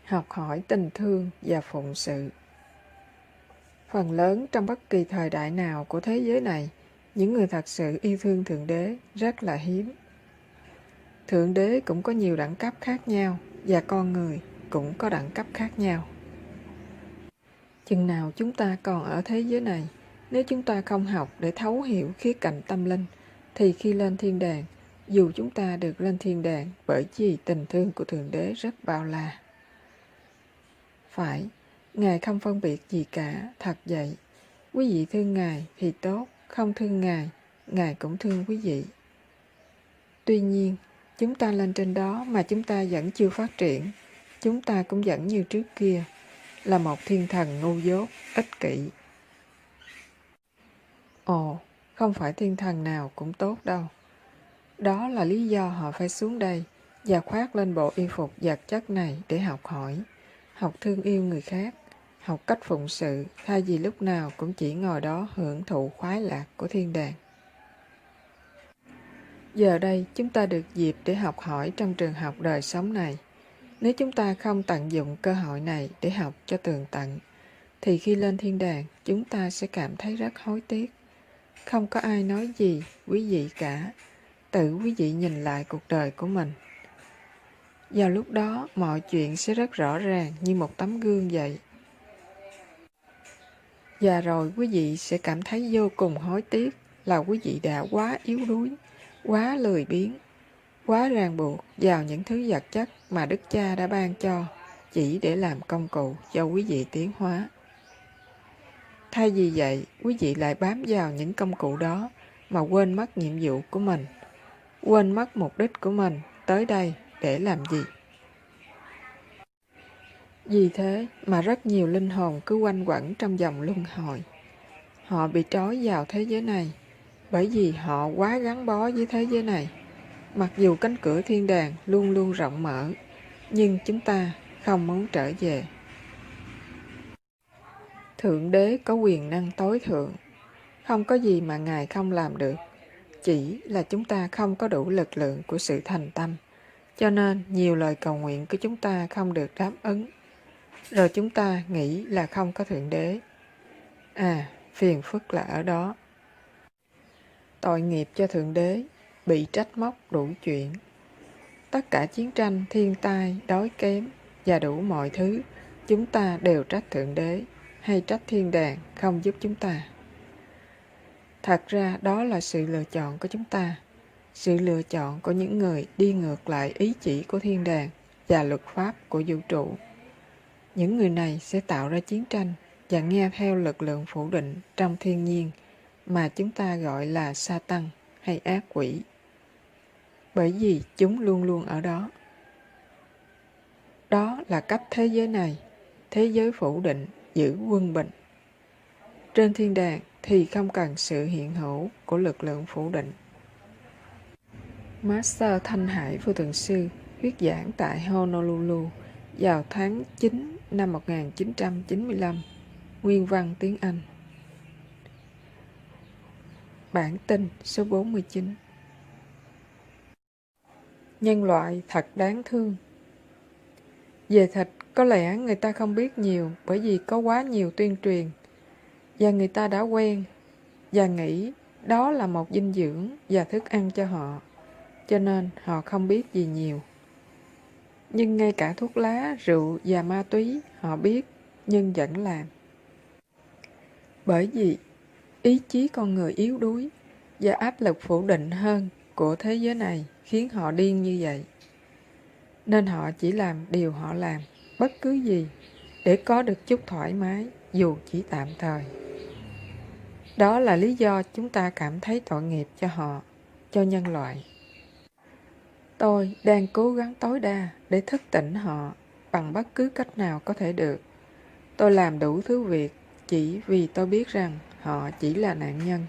học hỏi tình thương và phụng sự. Phần lớn trong bất kỳ thời đại nào của thế giới này, những người thật sự yêu thương Thượng Đế rất là hiếm. Thượng Đế cũng có nhiều đẳng cấp khác nhau và con người cũng có đẳng cấp khác nhau. Chừng nào chúng ta còn ở thế giới này, nếu chúng ta không học để thấu hiểu khía cạnh tâm linh, thì khi lên thiên đàng, dù chúng ta được lên thiên đàng bởi vì tình thương của Thượng Đế rất bao la. Phải, Ngài không phân biệt gì cả, thật vậy. Quý vị thương Ngài thì tốt, không thương Ngài, Ngài cũng thương quý vị. Tuy nhiên, chúng ta lên trên đó mà chúng ta vẫn chưa phát triển. Chúng ta cũng vẫn như trước kia, là một thiên thần ngu dốt, ích kỷ. Ồ, không phải thiên thần nào cũng tốt đâu. Đó là lý do họ phải xuống đây và khoác lên bộ y phục vật chất này để học hỏi, học thương yêu người khác, học cách phụng sự thay vì lúc nào cũng chỉ ngồi đó hưởng thụ khoái lạc của thiên đàng. Giờ đây chúng ta được dịp để học hỏi trong trường học đời sống này. Nếu chúng ta không tận dụng cơ hội này để học cho tường tận, thì khi lên thiên đàng chúng ta sẽ cảm thấy rất hối tiếc. Không có ai nói gì quý vị cả. Tự quý vị nhìn lại cuộc đời của mình. Vào lúc đó mọi chuyện sẽ rất rõ ràng như một tấm gương vậy. Và rồi quý vị sẽ cảm thấy vô cùng hối tiếc là quý vị đã quá yếu đuối, quá lười biếng, quá ràng buộc vào những thứ vật chất mà Đức Cha đã ban cho chỉ để làm công cụ cho quý vị tiến hóa. Thay vì vậy, quý vị lại bám vào những công cụ đó mà quên mất nhiệm vụ của mình, quên mất mục đích của mình tới đây để làm gì. Vì thế mà rất nhiều linh hồn cứ quanh quẩn trong vòng luân hồi. Họ bị trói vào thế giới này bởi vì họ quá gắn bó với thế giới này. Mặc dù cánh cửa thiên đàng luôn luôn rộng mở, nhưng chúng ta không muốn trở về. Thượng Đế có quyền năng tối thượng. Không có gì mà Ngài không làm được. Chỉ là chúng ta không có đủ lực lượng của sự thành tâm. Cho nên nhiều lời cầu nguyện của chúng ta không được đáp ứng. Rồi chúng ta nghĩ là không có Thượng Đế. Phiền phức là ở đó. Tội nghiệp cho Thượng Đế, bị trách móc đủ chuyện. Tất cả chiến tranh, thiên tai, đói kém và đủ mọi thứ, chúng ta đều trách Thượng Đế hay trách thiên đàng không giúp chúng ta. Thật ra đó là sự lựa chọn của chúng ta, sự lựa chọn của những người đi ngược lại ý chỉ của thiên đàng và luật pháp của vũ trụ. Những người này sẽ tạo ra chiến tranh và nghe theo lực lượng phủ định trong thiên nhiên mà chúng ta gọi là Satan hay ác quỷ. Bởi vì chúng luôn luôn ở đó. Đó là cách thế giới này, thế giới phủ định, giữ quân bình. Trên thiên đàng thì không cần sự hiện hữu của lực lượng phủ định. Master Thanh Hải Vô Thượng Sư thuyết giảng tại Honolulu vào tháng 9 năm 1995, nguyên văn tiếng Anh. Bản tin số 49. Nhân loại thật đáng thương. Về thịt, có lẽ người ta không biết nhiều bởi vì có quá nhiều tuyên truyền, và người ta đã quen và nghĩ đó là một dinh dưỡng và thức ăn cho họ, cho nên họ không biết gì nhiều. Nhưng ngay cả thuốc lá, rượu và ma túy họ biết nhưng vẫn làm. Bởi vì ý chí con người yếu đuối và áp lực phủ định hơn của thế giới này khiến họ điên như vậy. Nên họ chỉ làm điều họ làm, bất cứ gì, để có được chút thoải mái dù chỉ tạm thời. Đó là lý do chúng ta cảm thấy tội nghiệp cho họ, cho nhân loại. Tôi đang cố gắng tối đa để thức tỉnh họ bằng bất cứ cách nào có thể được. Tôi làm đủ thứ việc chỉ vì tôi biết rằng họ chỉ là nạn nhân.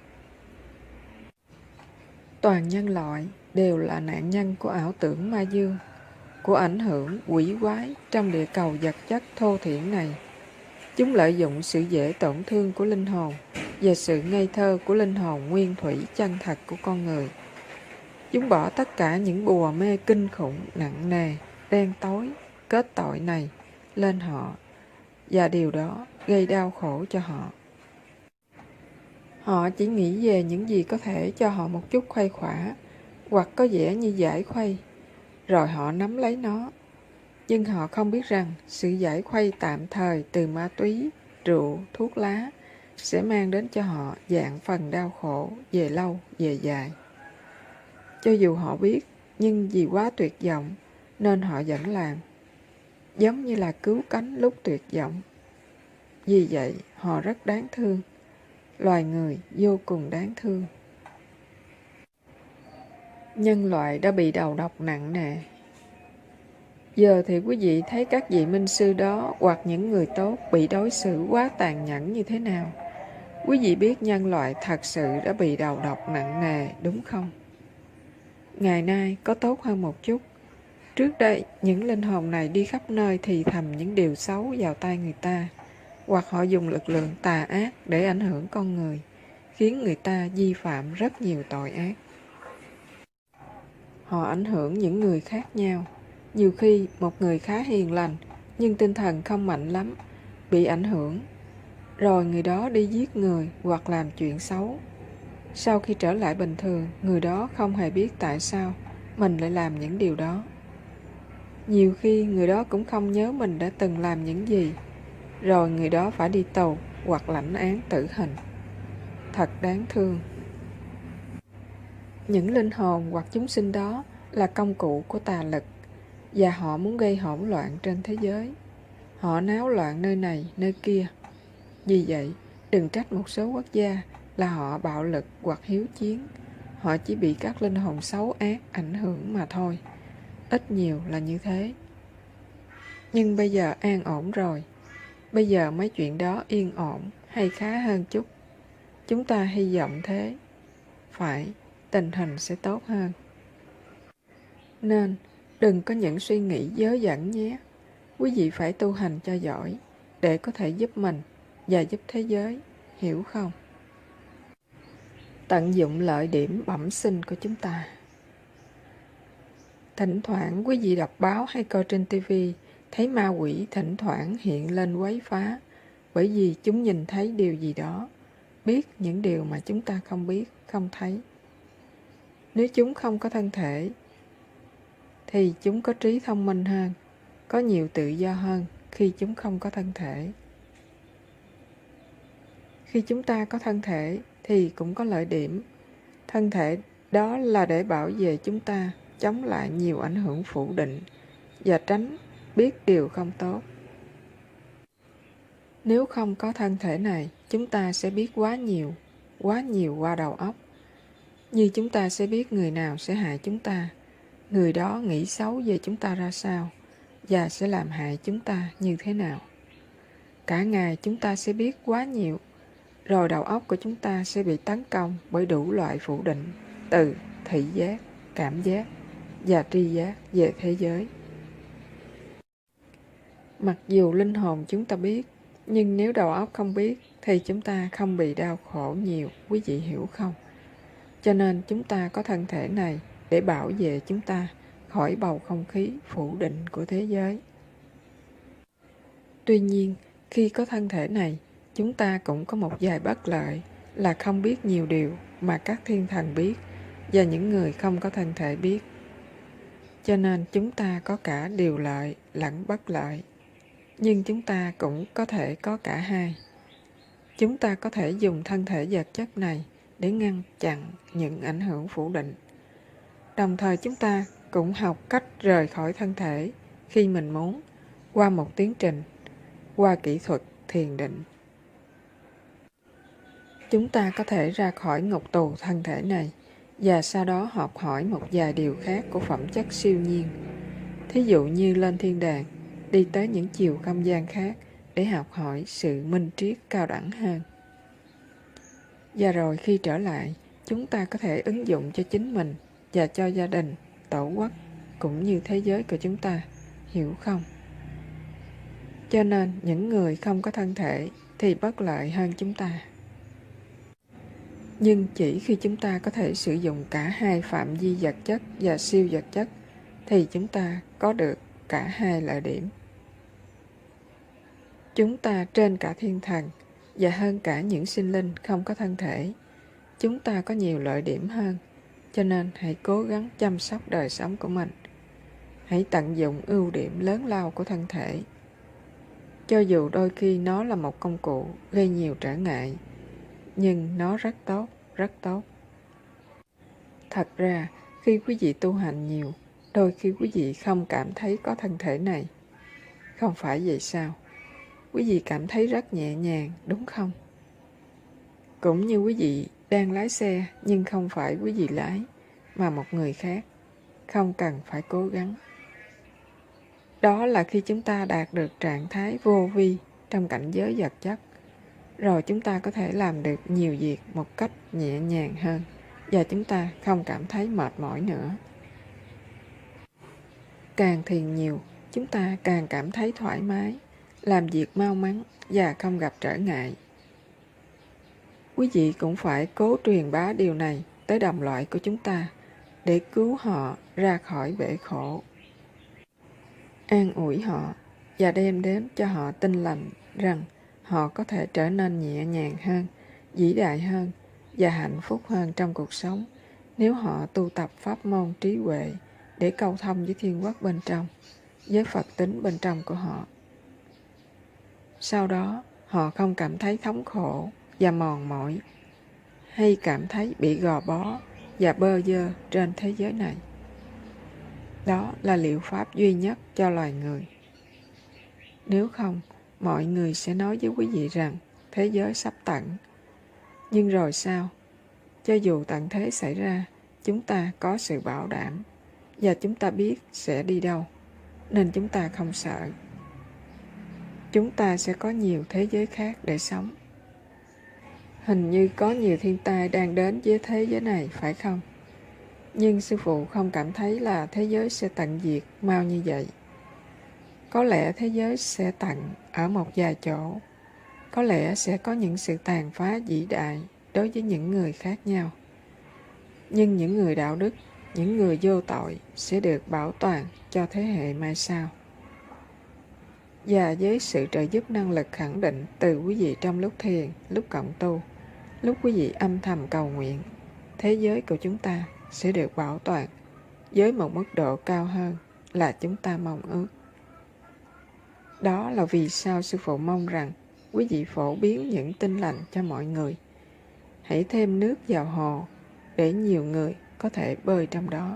Toàn nhân loại đều là nạn nhân của ảo tưởng ma dương, của ảnh hưởng quỷ quái trong địa cầu vật chất thô thiển này. Chúng lợi dụng sự dễ tổn thương của linh hồn và sự ngây thơ của linh hồn nguyên thủy chân thật của con người. Chúng bỏ tất cả những bùa mê kinh khủng, nặng nề, đen tối, kết tội này lên họ, và điều đó gây đau khổ cho họ. Họ chỉ nghĩ về những gì có thể cho họ một chút khuây khỏa, hoặc có vẻ như giải khuây, rồi họ nắm lấy nó. Nhưng họ không biết rằng sự giải khuây tạm thời từ ma túy, rượu, thuốc lá sẽ mang đến cho họ vạn phần đau khổ về lâu về dài. Cho dù họ biết, nhưng vì quá tuyệt vọng nên họ vẫn làm, giống như là cứu cánh lúc tuyệt vọng. Vì vậy họ rất đáng thương, loài người vô cùng đáng thương. Nhân loại đã bị đầu độc nặng nề. Giờ thì quý vị thấy các vị minh sư đó hoặc những người tốt bị đối xử quá tàn nhẫn như thế nào. Quý vị biết nhân loại thật sự đã bị đầu độc nặng nề, đúng không? Ngày nay có tốt hơn một chút. Trước đây, những linh hồn này đi khắp nơi thì thầm những điều xấu vào tai người ta, hoặc họ dùng lực lượng tà ác để ảnh hưởng con người, khiến người ta vi phạm rất nhiều tội ác. Họ ảnh hưởng những người khác nhau. Nhiều khi một người khá hiền lành, nhưng tinh thần không mạnh lắm, bị ảnh hưởng, rồi người đó đi giết người hoặc làm chuyện xấu. Sau khi trở lại bình thường, người đó không hề biết tại sao mình lại làm những điều đó. Nhiều khi người đó cũng không nhớ mình đã từng làm những gì, rồi người đó phải đi tù hoặc lãnh án tử hình. Thật đáng thương. Những linh hồn hoặc chúng sinh đó là công cụ của tà lực, và họ muốn gây hỗn loạn trên thế giới. Họ náo loạn nơi này, nơi kia. Vì vậy, đừng trách một số quốc gia là họ bạo lực hoặc hiếu chiến. Họ chỉ bị các linh hồn xấu ác ảnh hưởng mà thôi. Ít nhiều là như thế. Nhưng bây giờ an ổn rồi. Bây giờ mấy chuyện đó yên ổn hay khá hơn chút. Chúng ta hy vọng thế. Phải, tình hình sẽ tốt hơn. Nên, đừng có những suy nghĩ dớ dẫn nhé. Quý vị phải tu hành cho giỏi, để có thể giúp mình và giúp thế giới, hiểu không? Tận dụng lợi điểm bẩm sinh của chúng ta. Thỉnh thoảng quý vị đọc báo hay coi trên TV, thấy ma quỷ thỉnh thoảng hiện lên quấy phá, bởi vì chúng nhìn thấy điều gì đó, biết những điều mà chúng ta không biết, không thấy. Nếu chúng không có thân thể, thì chúng có trí thông minh hơn, có nhiều tự do hơn khi chúng không có thân thể. Khi chúng ta có thân thể thì cũng có lợi điểm. Thân thể đó là để bảo vệ chúng ta chống lại nhiều ảnh hưởng phủ định và tránh biết điều không tốt. Nếu không có thân thể này, chúng ta sẽ biết quá nhiều qua đầu óc. Như chúng ta sẽ biết người nào sẽ hại chúng ta, người đó nghĩ xấu về chúng ta ra sao, và sẽ làm hại chúng ta như thế nào. Cả ngày chúng ta sẽ biết quá nhiều, rồi đầu óc của chúng ta sẽ bị tấn công bởi đủ loại phủ định, từ thị giác, cảm giác và tri giác về thế giới. Mặc dù linh hồn chúng ta biết, nhưng nếu đầu óc không biết thì chúng ta không bị đau khổ nhiều, quý vị hiểu không? Cho nên chúng ta có thân thể này để bảo vệ chúng ta khỏi bầu không khí phủ định của thế giới. Tuy nhiên, khi có thân thể này, chúng ta cũng có một vài bất lợi là không biết nhiều điều mà các thiên thần biết và những người không có thân thể biết. Cho nên chúng ta có cả điều lợi lẫn bất lợi. Nhưng chúng ta cũng có thể có cả hai. Chúng ta có thể dùng thân thể vật chất này để ngăn chặn những ảnh hưởng phủ định. Đồng thời chúng ta cũng học cách rời khỏi thân thể khi mình muốn, qua một tiến trình, qua kỹ thuật thiền định. Chúng ta có thể ra khỏi ngục tù thân thể này và sau đó học hỏi một vài điều khác của phẩm chất siêu nhiên. Thí dụ như lên thiên đàng, đi tới những chiều không gian khác để học hỏi sự minh triết cao đẳng hơn. Và rồi khi trở lại, chúng ta có thể ứng dụng cho chính mình và cho gia đình, tổ quốc, cũng như thế giới của chúng ta, hiểu không? Cho nên những người không có thân thể thì bất lợi hơn chúng ta. Nhưng chỉ khi chúng ta có thể sử dụng cả hai phạm vi vật chất và siêu vật chất thì chúng ta có được cả hai lợi điểm. Chúng ta trên cả thiên thần và hơn cả những sinh linh không có thân thể. Chúng ta có nhiều lợi điểm hơn, cho nên hãy cố gắng chăm sóc đời sống của mình. Hãy tận dụng ưu điểm lớn lao của thân thể. Cho dù đôi khi nó là một công cụ gây nhiều trở ngại, nhưng nó rất tốt, rất tốt. Thật ra, khi quý vị tu hành nhiều, đôi khi quý vị không cảm thấy có thân thể này. Không phải vậy sao? Quý vị cảm thấy rất nhẹ nhàng, đúng không? Cũng như quý vị đang lái xe, nhưng không phải quý vị lái, mà một người khác. Không cần phải cố gắng. Đó là khi chúng ta đạt được trạng thái vô vi trong cảnh giới vật chất. Rồi chúng ta có thể làm được nhiều việc một cách nhẹ nhàng hơn, và chúng ta không cảm thấy mệt mỏi nữa. Càng thiền nhiều, chúng ta càng cảm thấy thoải mái, làm việc mau mắn và không gặp trở ngại. Quý vị cũng phải cố truyền bá điều này tới đồng loại của chúng ta để cứu họ ra khỏi bể khổ. An ủi họ và đem đến cho họ tin lành rằng họ có thể trở nên nhẹ nhàng hơn, vĩ đại hơn và hạnh phúc hơn trong cuộc sống nếu họ tu tập pháp môn trí huệ để cầu thông với thiên quốc bên trong, với Phật tính bên trong của họ. Sau đó, họ không cảm thấy thống khổ và mòn mỏi, hay cảm thấy bị gò bó và bơ vơ trên thế giới này. Đó là liệu pháp duy nhất cho loài người. Nếu không, mọi người sẽ nói với quý vị rằng thế giới sắp tận. Nhưng rồi sao? Cho dù tận thế xảy ra, chúng ta có sự bảo đảm và chúng ta biết sẽ đi đâu, nên chúng ta không sợ. Chúng ta sẽ có nhiều thế giới khác để sống. Hình như có nhiều thiên tai đang đến với thế giới này, phải không? Nhưng sư phụ không cảm thấy là thế giới sẽ tận diệt mau như vậy. Có lẽ thế giới sẽ tận ở một vài chỗ. Có lẽ sẽ có những sự tàn phá vĩ đại đối với những người khác nhau. Nhưng những người đạo đức, những người vô tội sẽ được bảo toàn cho thế hệ mai sau. Và với sự trợ giúp năng lực khẳng định từ quý vị trong lúc thiền, lúc cộng tu, lúc quý vị âm thầm cầu nguyện, thế giới của chúng ta sẽ được bảo toàn với một mức độ cao hơn là chúng ta mong ước. Đó là vì sao sư phụ mong rằng quý vị phổ biến những tin lành cho mọi người. Hãy thêm nước vào hồ để nhiều người có thể bơi trong đó.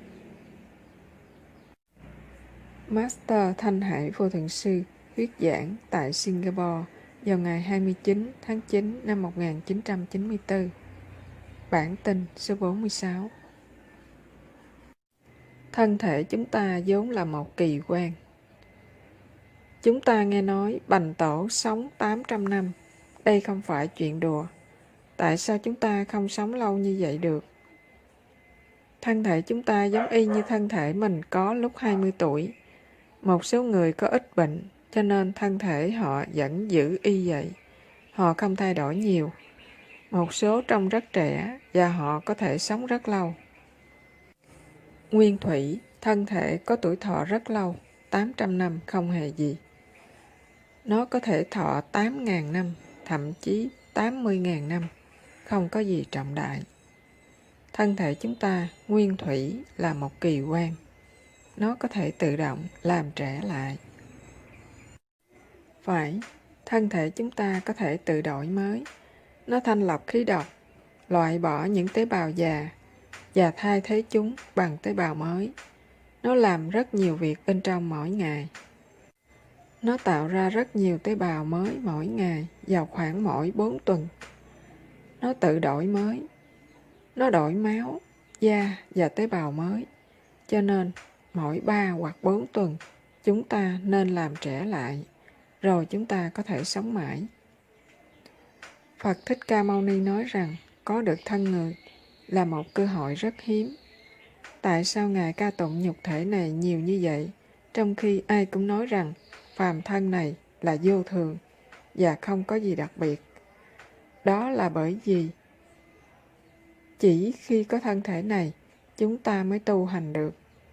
Master Thanh Hải Vô Thượng Sư thuyết giảng tại Singapore vào ngày 29 tháng 9 năm 1994. Bản tin số 46. Thân thể chúng ta vốn là một kỳ quan. Chúng ta nghe nói Bành Tổ sống 800 năm. Đây không phải chuyện đùa. Tại sao chúng ta không sống lâu như vậy được? Thân thể chúng ta giống y như thân thể mình có lúc 20 tuổi. Một số người có ít bệnh, cho nên thân thể họ vẫn giữ y vậy. Họ không thay đổi nhiều. Một số trông rất trẻ và họ có thể sống rất lâu. Nguyên thủy, thân thể có tuổi thọ rất lâu, 800 năm không hề gì. Nó có thể thọ 8.000 năm, thậm chí 80.000 năm, không có gì trọng đại. Thân thể chúng ta, nguyên thủy, là một kỳ quan. Nó có thể tự động làm trẻ lại. Phải, thân thể chúng ta có thể tự đổi mới. Nó thanh lọc khí độc, loại bỏ những tế bào già và thay thế chúng bằng tế bào mới. Nó làm rất nhiều việc bên trong mỗi ngày. Nó tạo ra rất nhiều tế bào mới mỗi ngày vào khoảng mỗi 4 tuần. Nó tự đổi mới. Nó đổi máu, da và tế bào mới. Cho nên, mỗi 3 hoặc 4 tuần, chúng ta nên làm trẻ lại, rồi chúng ta có thể sống mãi. Phật Thích Ca Mâu Ni nói rằng có được thân người là một cơ hội rất hiếm. Tại sao Ngài ca tụng nhục thể này nhiều như vậy, trong khi ai cũng nói rằng phàm thân này là vô thường và không có gì đặc biệt? Đó là bởi vì chỉ khi có thân thể này, chúng ta mới tu hành được.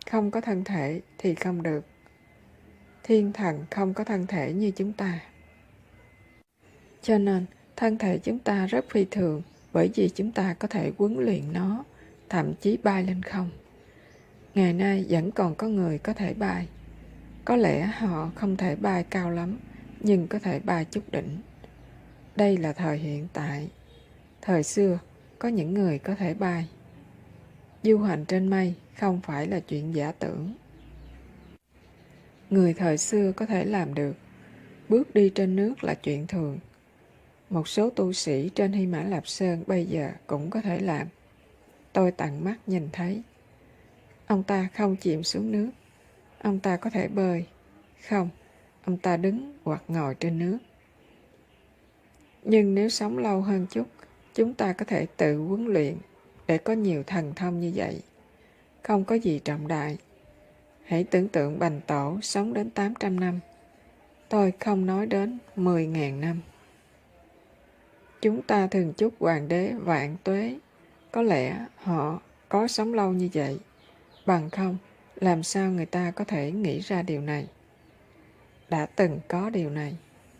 không có thân thể thì không được. Thiên thần không có thân thể như chúng ta. Cho nên, thân thể chúng ta rất phi thường, bởi vì chúng ta có thể huấn luyện nó, thậm chí bay lên không. Ngày nay vẫn còn có người có thể bay. Có lẽ họ không thể bay cao lắm, nhưng có thể bay chút đỉnh. Đây là thời hiện tại. Thời xưa, có những người có thể bay. Du hành trên mây không phải là chuyện giả tưởng. Người thời xưa có thể làm được. Bước đi trên nước là chuyện thường. Một số tu sĩ trên Hy Mã Lạp Sơn bây giờ cũng có thể làm. Tôi tận mắt nhìn thấy. Ông ta không chìm xuống nước. Ông ta có thể bơi. Không, ông ta đứng hoặc ngồi trên nước. Nhưng nếu sống lâu hơn chút, chúng ta có thể tự huấn luyện để có nhiều thần thông như vậy. Không có gì trọng đại. Hãy tưởng tượng Bành Tổ sống đến 800 năm. Tôi không nói đến 10.000 năm. Chúng ta thường chúc hoàng đế vạn tuế. Có lẽ họ có sống lâu như vậy. Bằng không, làm sao người ta có thể nghĩ ra điều này? Đã từng có điều này.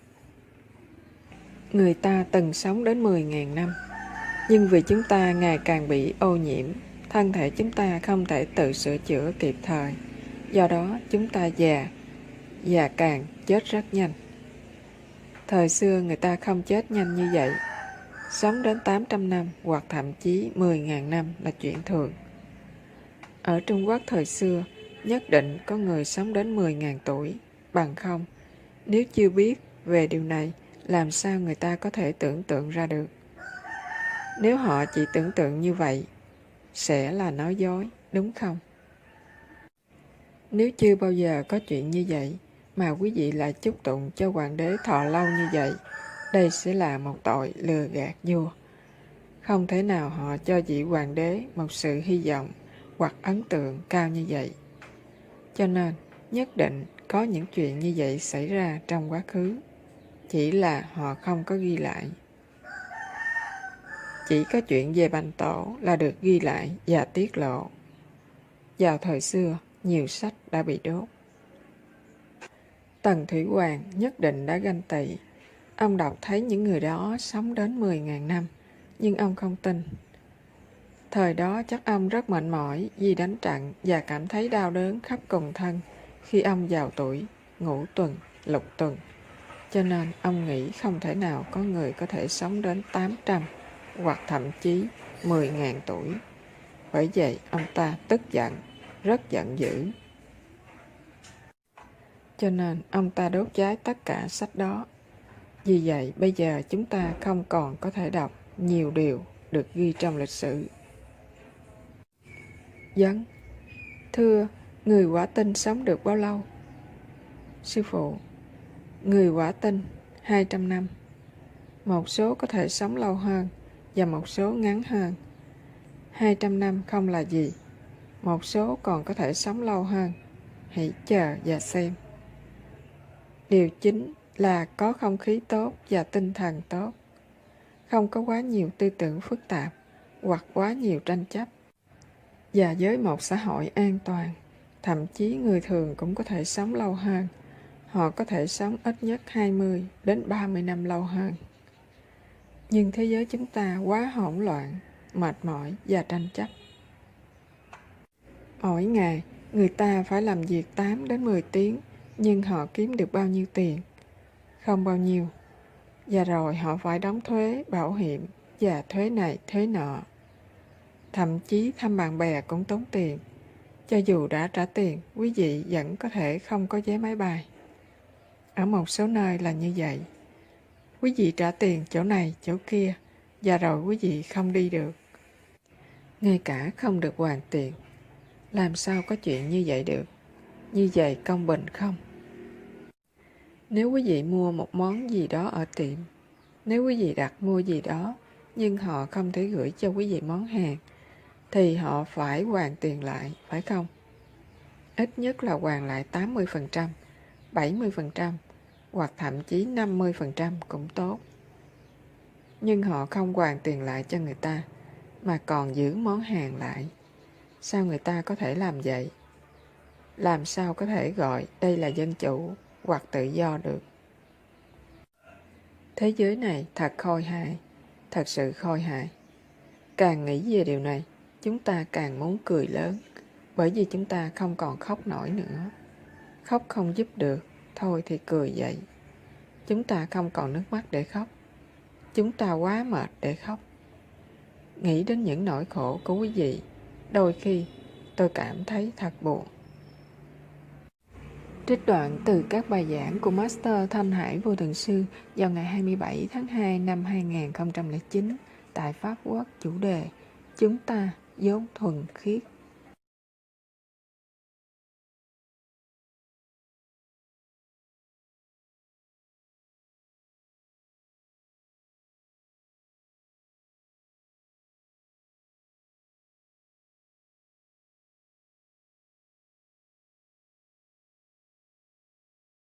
Người ta từng sống đến 10.000 năm. Nhưng vì chúng ta ngày càng bị ô nhiễm, thân thể chúng ta không thể tự sửa chữa kịp thời. Do đó chúng ta già càng chết rất nhanh. Thời xưa người ta không chết nhanh như vậy. Sống đến 800 năm hoặc thậm chí 10.000 năm là chuyện thường. Ở Trung Quốc thời xưa, nhất định có người sống đến 10.000 tuổi. Bằng không, nếu chưa biết về điều này, làm sao người ta có thể tưởng tượng ra được? Nếu họ chỉ tưởng tượng như vậy, sẽ là nói dối, đúng không? Nếu chưa bao giờ có chuyện như vậy, mà quý vị lại chúc tụng cho hoàng đế thọ lâu như vậy, đây sẽ là một tội lừa gạt vua. Không thể nào họ cho vị hoàng đế một sự hy vọng hoặc ấn tượng cao như vậy. Cho nên, nhất định có những chuyện như vậy xảy ra trong quá khứ. Chỉ là họ không có ghi lại. Chỉ có chuyện về Bành Tổ là được ghi lại và tiết lộ. Vào thời xưa, nhiều sách đã bị đốt. Tần Thủy Hoàng nhất định đã ganh tị. Ông đọc thấy những người đó sống đến 10.000 năm, nhưng ông không tin. Thời đó chắc ông rất mệt mỏi vì đánh trận và cảm thấy đau đớn khắp cùng thân khi ông vào tuổi ngũ tuần, lục tuần. Cho nên ông nghĩ không thể nào có người có thể sống đến 800 hoặc thậm chí 10.000 tuổi. Bởi vậy ông ta tức giận, rất giận dữ. Cho nên ông ta đốt cháy tất cả sách đó. Vì vậy bây giờ chúng ta không còn có thể đọc nhiều điều được ghi trong lịch sử. Vấn: thưa, người Quả Tinh sống được bao lâu? Sư phụ: người Quả Tinh 200 năm. Một số có thể sống lâu hơn và một số ngắn hơn. 200 năm không là gì. Một số còn có thể sống lâu hơn. Hãy chờ và xem. Điều chính là có không khí tốt và tinh thần tốt. Không có quá nhiều tư tưởng phức tạp hoặc quá nhiều tranh chấp. Và với một xã hội an toàn, thậm chí người thường cũng có thể sống lâu hơn. Họ có thể sống ít nhất 20 đến 30 năm lâu hơn. Nhưng thế giới chúng ta quá hỗn loạn, mệt mỏi và tranh chấp. Mỗi ngày, người ta phải làm việc 8 đến 10 tiếng, nhưng họ kiếm được bao nhiêu tiền? Không bao nhiêu. Và rồi họ phải đóng thuế, bảo hiểm và thuế này, thuế nọ. Thậm chí thăm bạn bè cũng tốn tiền. Cho dù đã trả tiền, quý vị vẫn có thể không có vé máy bay. Ở một số nơi là như vậy. Quý vị trả tiền chỗ này, chỗ kia, và rồi quý vị không đi được. Ngay cả không được hoàn tiền. Làm sao có chuyện như vậy được? Như vậy công bình không? Nếu quý vị mua một món gì đó ở tiệm, nếu quý vị đặt mua gì đó, nhưng họ không thể gửi cho quý vị món hàng, thì họ phải hoàn tiền lại, phải không? Ít nhất là hoàn lại 80%, 70%, hoặc thậm chí 50% cũng tốt. Nhưng họ không hoàn tiền lại cho người ta, mà còn giữ món hàng lại. Sao người ta có thể làm vậy? làm sao có thể gọi đây là dân chủ hoặc tự do được. Thế giới này thật khôi hài, thật sự khôi hài. Càng nghĩ về điều này, chúng ta càng muốn cười lớn, bởi vì chúng ta không còn khóc nổi nữa. Khóc không giúp được, thôi thì cười vậy. Chúng ta không còn nước mắt để khóc. Chúng ta quá mệt để khóc. Nghĩ đến những nỗi khổ của quý vị, đôi khi tôi cảm thấy thật buồn. Trích đoạn từ các bài giảng của Master Thanh Hải Vô Thường Sư vào ngày 27 tháng 2 năm 2009 tại Pháp Quốc, chủ đề Chúng ta vốn thuần khiết.